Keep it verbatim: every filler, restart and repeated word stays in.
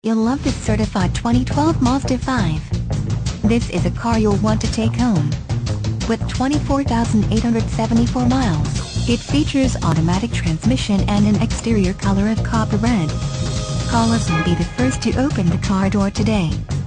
You'll love this certified twenty twelve Mazda five. This is a car you'll want to take home. With twenty-four thousand eight hundred seventy-four miles, it features automatic transmission and an exterior color of copper red. Call us and be the first to open the car door today.